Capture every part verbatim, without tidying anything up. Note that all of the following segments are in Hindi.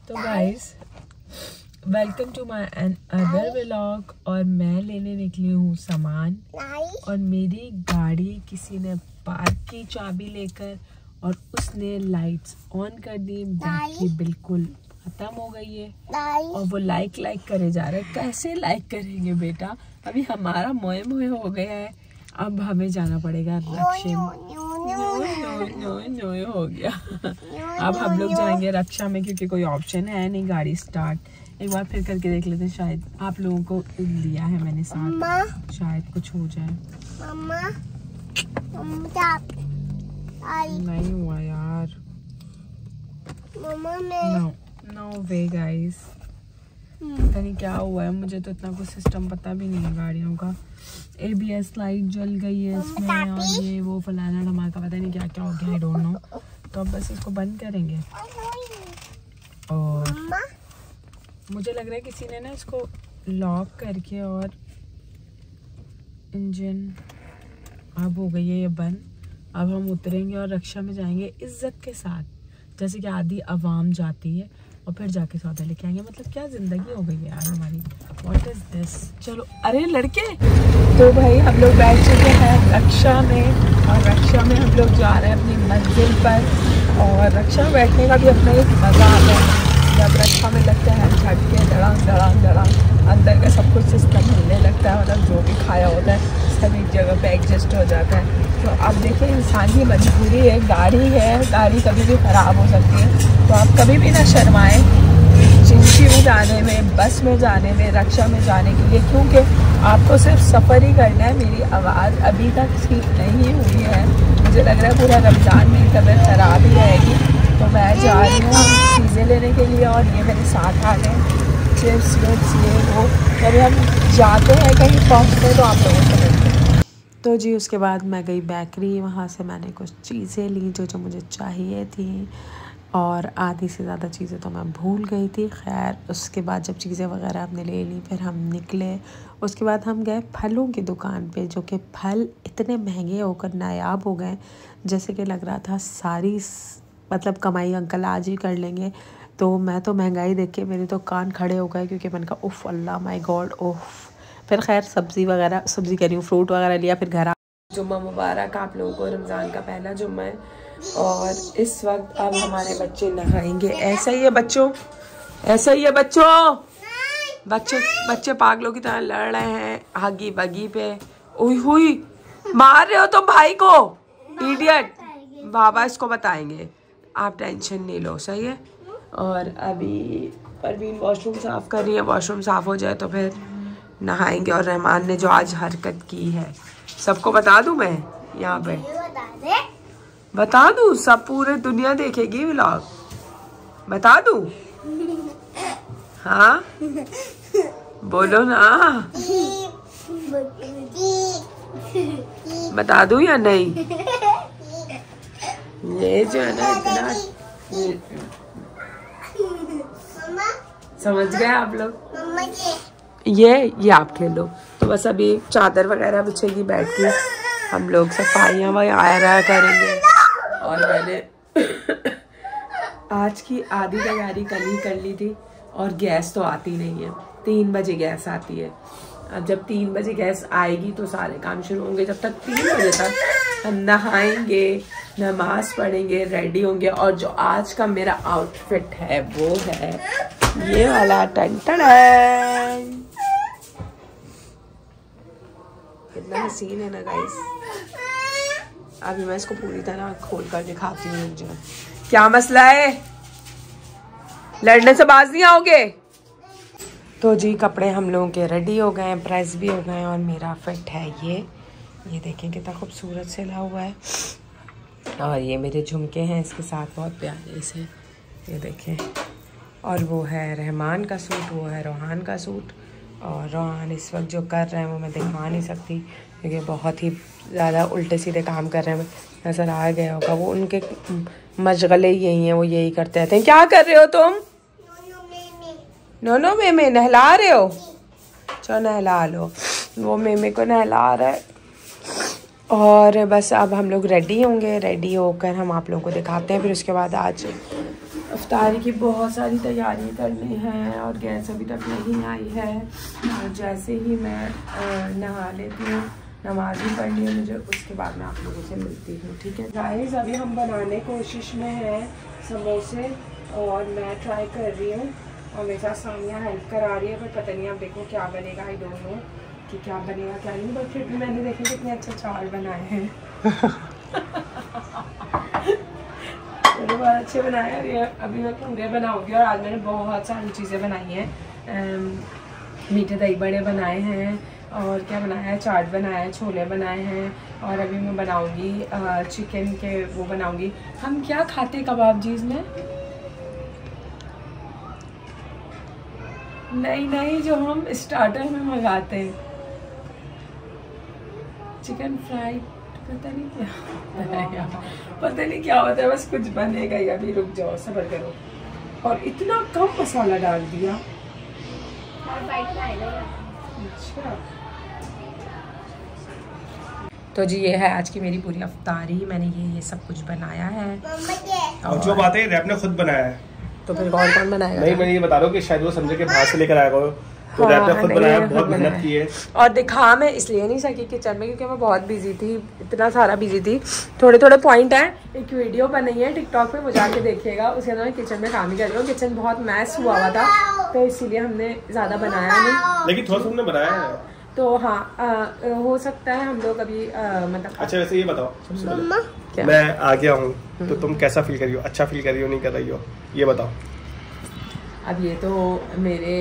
तो guys welcome to my another vlog. और मैं लेने निकली हूँ सामान और मेरी गाड़ी किसी ने पार्क की चाबी लेकर और उसने लाइट्स ऑन कर दी। बैटरी बिल्कुल खत्म हो गई है और वो लाइक लाइक करे जा रहे हैं। कैसे लाइक करेंगे बेटा, अभी हमारा मोए मोए हो गया है। अब हमें जाना पड़ेगा रक्षा में। हो गया अब हम लोग जाएंगे रक्षा में क्योंकि कोई ऑप्शन है नहीं गाड़ी स्टार्ट। एक बार फिर करके देख लेते हैं, शायद आप लोगों को लिया है मैंने साथ, शायद कुछ हो जाए। मम्मा, नहीं हुआ यार। नो नो वे गाइस, पता नहीं क्या हुआ है, मुझे तो इतना कुछ सिस्टम पता भी नहीं है गाड़ियों का। ए बी एस लाइट जल गई है इसमें और ये वो फलाना धमाका, पता नहीं क्या क्या हो गया, आई डोंट नो। तो अब बस इसको बंद करेंगे और मुझे लग रहा है किसी ने ना इसको लॉक करके और इंजन अब हो गई है ये बंद। अब हम उतरेंगे और रक्षा में जाएंगे इज्जत के साथ, जैसे कि आधी आवाम जाती है, और फिर जाके सौदा लेके आएंगे। मतलब क्या जिंदगी हो गई है यार हमारी, व्हाट इज दिस। चलो अरे लड़के, तो भाई हम लोग बैठ चुके हैं रक्षा में और रक्षा में हम लोग जा रहे हैं अपनी मंजिल पर। और रक्षा में बैठने का भी अपना एक मज़ा आता है। जब रक्षा में लगता है झटके धड़ाम धड़ाम धड़ाम, अंदर का सब कुछ सिस्टम हिलने लगता है, मतलब जो भी खाया होता है सब एक जगह पे एडजस्ट हो जाता है। तो अब देखिए इंसान की मजबूरी है, गाड़ी है, गाड़ी कभी भी ख़राब हो सकती है। तो आप कभी भी ना शर्माएं चिंची में जाने में, बस में जाने में, रक्षा में जाने के लिए, क्योंकि आपको सिर्फ सफ़र ही करना है। मेरी आवाज़ अभी तक ठीक नहीं हुई है, मुझे लग रहा है पूरा रमज़ान मेरी तबीयत ख़राब ही रहेगी। तो मैं जा रही हूँ चीज़ें लेने के लिए और ये मेरे साथ आ गए चिप्स विप्स ये वो। जब हम जाते हैं कहीं पहुँचते हैं तो आप लोगों को मिलते हैं। तो जी उसके बाद मैं गई बेकरी, वहाँ से मैंने कुछ चीज़ें ली जो जो मुझे चाहिए थी और आधी से ज़्यादा चीज़ें तो मैं भूल गई थी। खैर उसके बाद जब चीज़ें वगैरह हमने ले ली फिर हम निकले। उसके बाद हम गए फलों की दुकान पे, जो कि फल इतने महंगे होकर नायाब हो गए, जैसे कि लग रहा था सारी मतलब कमाई अंकल आज ही कर लेंगे। तो मैं तो महंगाई देख के मेरे तो कान खड़े हो गए, क्योंकि मैंने कहा उफ़ अल्लाह माय गॉड उफ़। फिर खैर सब्ज़ी वगैरह सब्ज़ी कह रही हूँ फ्रूट वगैरह लिया। फिर घर जुम्मा मुबारक आप लोगों को, रमज़ान का पहला जुम्मा है और इस वक्त अब हमारे बच्चे नहाएंगे। ऐसा ही है बच्चों, ऐसा ही है बच्चों, बच्चे बच्चे पागलों की तरह लड़ रहे हैं हगी बगी पे। ओई हुई मार रहे हो तुम भाई को, इडियट। बाबा इसको बताएंगे, आप टेंशन नहीं लो, सही है। और अभी परवीन वॉशरूम साफ़ कर रही है, वॉशरूम साफ़ हो जाए तो फिर नहाएंगे। और रहमान ने जो आज हरकत की है सबको बता दूं मैं यहाँ पे, बता दूं, सब पूरे दुनिया देखेगी व्लॉग, बता दूं? हाँ बोलो ना, बता दूं या नहीं? ये जो है ना इतना समझ गए आप लोग। ये ये आप खेलो। तो बस अभी चादर वगैरह बिछेगी, बैठ के हम लोग सफाइयाँ वगैरह करेंगे। और मैंने आज की आधी तैयारी कल ही कर ली थी और गैस तो आती नहीं है, तीन बजे गैस आती है। अब जब तीन बजे गैस आएगी तो सारे काम शुरू होंगे। जब तक तीन बजे तक हम नहाएंगे, नमाज पढ़ेंगे, रेडी होंगे। और जो आज का मेरा आउटफिट है वो है ये वाला, टन टन है। कितना हसीन है ना गाइस। अभी मैं इसको पूरी तरह खोल कर दिखाती हूँ। जो क्या मसला है, लड़ने से बाज नहीं आओगे? तो जी कपड़े हम लोगों के रेडी हो गए हैं, प्रेस भी हो गए हैं और मेरा फिट है ये ये देखें कितना खूबसूरत सिला हुआ है। और ये मेरे झुमके हैं इसके साथ, बहुत प्यारे से, ये देखें। और वो है रहमान का सूट, वो है रोहान का सूट। और रोहान इस वक्त जो कर रहे हैं वो मैं दिखा नहीं सकती क्योंकि बहुत ही ज़्यादा उल्टे सीधे काम कर रहे हैं, नज़र आ गया होगा। वो उनके मशगले यही हैं, वो यही करते रहते हैं। क्या कर रहे हो तुम? नो नो मेमे नहला रहे हो? चलो नहला लो। वो मेमे को नहला रहा है। और बस अब हम लोग रेडी होंगे, रेडी होकर हम आप लोगों को दिखाते हैं। फिर उसके बाद आज इफ्तारी की बहुत सारी तैयारी करनी है और गैस अभी तक नहीं आई है। और जैसे ही मैं नहा लेती हूँ, नमाज भी पढ़नी है मुझे, उसके बाद मैं आप लोगों से मिलती हूँ, ठीक है गाइस। अभी हम बनाने कोशिश में हैं समोसे और मैं ट्राई कर रही हूँ और मेरे साथ सामिया हेल्प करा रही है, पर पता नहीं अब देखो क्या बनेगा, आई डोंट नो कि क्या बनेगा क्या नहीं, बट फिर भी मैंने देखे कितने अच्छे चावल बनाए हैं। मैंने बहुत अच्छे बनाए और ये अभी मैं पूरे बनाऊंगी। और आज मैंने बहुत सारी चीज़ें बनाई हैं, मीठे दही बड़े बनाए हैं और क्या बनाया है, चाट बनाया है, छोले बनाए हैं और अभी मैं बनाऊंगी चिकन के वो बनाऊंगी। हम क्या खाते कबाब जी में? नहीं नहीं, जो हम स्टार्टर में मंगाते हैं, चिकन फ्राई, पता नहीं क्या पता नहीं क्या होता है, बस कुछ बनेगा ही। अभी रुक जाओ, सब्र करो। और इतना कम मसाला डाल दिया। अच्छा, तो जी ये है आज की मेरी पूरी अफ्तारी। मैंने ये ये सब कुछ बनाया है और जो बातें रैप ने खुद बनाया है, तो फिर कौन कौन बनाएगा? नहीं, मैं ये बता रहा हूँ कि शायद वो समझे कि बाहर से लेकर आएगा, तो हाँ, रैप ने खुद बनाया, बहुत हाँ, मेहनत की है। और दिखा मैं इसलिए नहीं सकी किचन में क्योंकि मैं बहुत बिजी थी, इतना सारा बिजी थी। थोड़े थोड़े पॉइंट हैं, एक वीडियो बनी है टिकटॉक पे, वो जाके देखिएगा। उसके अंदर मैं किचन में काम ही कर रही हूँ। किचन बहुत मैस हुआ हुआ था तो इसीलिए हमने ज़्यादा बनाया नहीं, लेकिन थोड़ा सा हमने बनाया है। तो हाँ आ, हो सकता है हम लोग अभी आ, मतलब। अच्छा वैसे ये बताओ, सबसे पहले मैं आ गया हूँ तो तुम कैसा फील कर रही हो? अच्छा फील कर रही हो, नहीं कर रही हो, ये बताओ। अब ये तो मेरे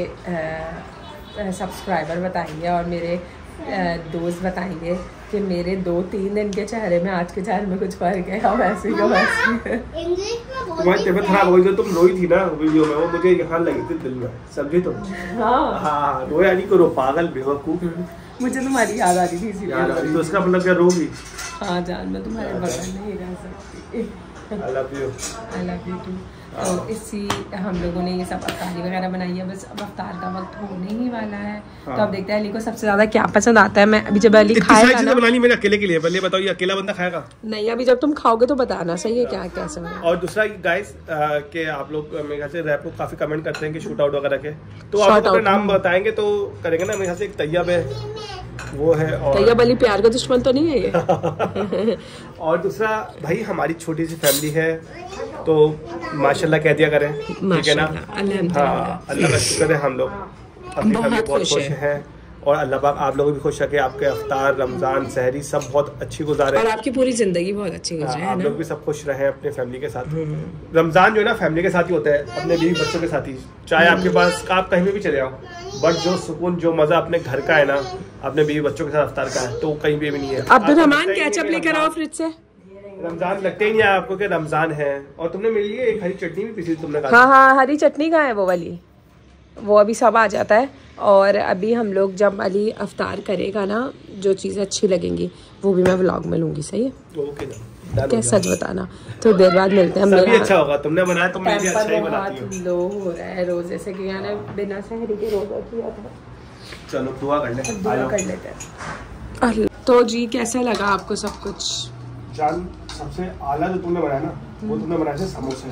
सब्सक्राइबर बताएंगे और मेरे दोस्त बताएंगे कि मेरे दो तीन दिन के चेहरे में आज के चेहरे में कुछ फर्क है, और वैसे का वैसे। तुम्हारी तबीयत खराब हो गई जो तुम रोई थी ना वीडियो में, वो मुझे यहाँ लगी थी दिल में, समझी तुम? हाँ हाँ, रोया नहीं करो, पागल बेवकूफ। मुझे तुम्हारी याद आ रही थी इसीलिए। तो उसका मतलब क्या, रोगी? हाँ जान, मैं तुम्हारे बगल नहीं रह सकती। I love you. I love you too. तो इसी हम लोगों ने ये सब अफ्तारी वगैरह बनाई है, बस अब अफ्तार का वक्त होने ही वाला है। हाँ। तो अब देखते हैं अली को सबसे ज्यादा क्या पसंद आता है। मैं अभी जब अली खाएगा ना, बनानी मेरे अकेले के लिए, पहले बताओ ये अकेला बंदा खाएगा? नहीं, अभी जब तुम खाओगे तो बताना, सही है क्या कैसे बना। और दूसरा गाइस के आप लोग मेरे ख्याल से रैप को काफी कमेंट करते हैं कि शूट आउट वगैरह के, तो आप अपना नाम बताएंगे तो करेंगे ना। मेरे ख्याल से एक तैयब है, वो है, और तैयब अली प्यार का दुश्मन तो नहीं है ये। और दूसरा भाई हमारी छोटी सी फैमिली है, तो माशाल्लाह कह दिया करें, ठीक है ना? हाँ, अल्लाह का शुक्र है, हम लोग अपनी फैमिली बहुत खुश हैं और अल्लाह पाक आप लोग भी खुश रखे, आपके अफ्तार, रमजान, सहरी सब बहुत अच्छी गुजारे और आपकी पूरी जिंदगी बहुत अच्छी गुजरे, आप लोग भी सब खुश रहे अपने फैमिली के साथ। रमजान जो है ना फैमिली के साथ ही होता है, अपने बीवी बच्चों के साथ ही, चाहे आपके पास आप कहीं भी चले आओ, बट जो सुकून जो मजा अपने घर का है ना, अपने बीवी बच्चों के साथ अफ्तार का है, तो कहीं भी नहीं है। अब्दुर्रहमान केचप लेकर आओ फ्रिज से। रमजान लगते ही नहीं है आपको कि रमजान है। और तुमने मेरे लिए एक हरी चटनी भी पीसी तुमने कहा। हाँ हाँ, हरी चटनी कहाँ है वो वाली, वो अभी सब आ जाता है। और अभी हम लोग जब अली अफ्तार करेगा ना, जो चीज़ें अच्छी लगेंगी वो भी मैं व्लॉग में लूंगी, सही है? ओके ना, क्या सच बताना, तो देर बाद मिलते हैं। मेरा अच्छा होगा, तुमने बनाया तो मैं भी अच्छा ही बनाती हूं। लो हो रहा है रोजे से, कि मैंने बिना सहरी के रोजा किया था। चलो दुआ कर ले, दुआ कर लेते हैं। तो जी कैसा लगा आपको सब कुछ? जान सबसे आला जो तुमने बनाया ना, वो तुमने बनाए थे समोसे।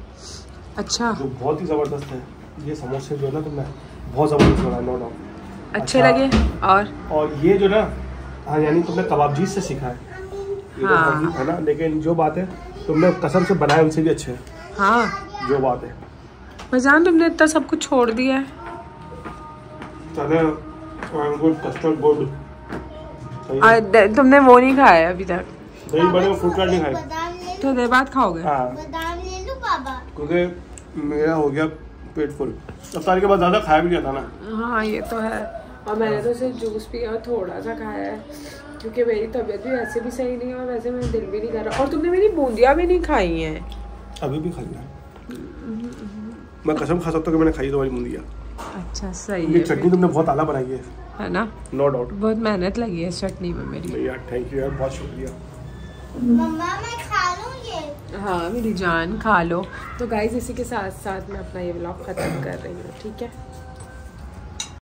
अच्छा, जो बहुत ही जबरदस्त है ये समोसे, जो है ना तुमने बहुत जबरदस्त बनाया, नो डाउट अच्छे लगे। और और ये जो ना, हाँ यानी तुमने कबाबजी से सीखा है, ये हाँ। तो है ना, लेकिन जो बात है तुमने कसम से बनाए उनसे भी अच्छे हैं। हाँ जो बात है मजान, तुमने इतना सब कुछ छोड़ दिया है। चले गुड कस्टर्ड गुड, तुमने वो नहीं खाया अभी तक? दही बड़े और फ्रूट चाट नहीं खाए, तो देर बाद खाओगे? हाँ, बादाम ले लो पापा, क्योंकि मेरा हो गया पेट फुल, अफ्तार के बाद ज्यादा खाया भी नहीं जाता ना। हाँ ये तो है, और मैंने तो सिर्फ जूस पिया और थोड़ा सा खाया है, क्योंकि मेरी तबीयत भी वैसे भी सही नहीं है और वैसे मेरा दिल भी नहीं कर रहा। और तुमने मेरी बूंदियाँ भी नहीं खाई हैं। अभी भी खाई है, मैं कसम खा सकता हूँ कि मैंने खाई तुम्हारी बूंदियाँ। अच्छा सही है, चटनी तुमने बहुत आला बनाई है, है ना? नो डाउट, बहुत मेहनत लगी है इस चटनी में मेरी। यार थैंक यू यार, बहुत शुक्रिया। मम्मा मैं खा लूँ ये? हाँ मेरी जान खा लो। तो गाइस इसी के साथ साथ मैं अपना ये व्लॉग ख़त्म कर रही हूँ, ठीक है?